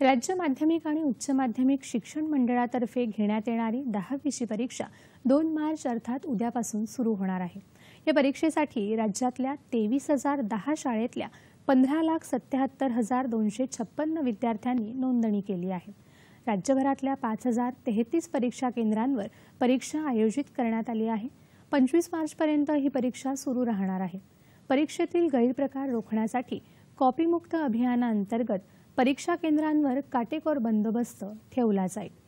राज्य माध्यमिक आणि उच्च माध्यमिक शिक्षण मंडळातर्फे घेण्यात येणारी 10वी परीक्षा 2 मार्च अर्थात उद्यापासून सुरू होणार आहे। या परीक्षेसाठी राज्यातल्या 23,010 शाळेतल्या 15,77,256 विद्यार्थ्यांनी नोंदणी केली आहे। राज्यभरातल्या 5,033 परीक्षा केंद्रांवर परीक्षा आयोजित करण्यात आली आहे। 25 मार्चपर्यंत ही परीक्षा सुरू राहणार आहे। परीक्षेतील गैरप्रकार रोखण्यासाठी कॉपीमुक्त अभियानाअंतर्गत परीक्षा केंद्रांवर काटेकोर बंदोबस्त ठेवला जाईल।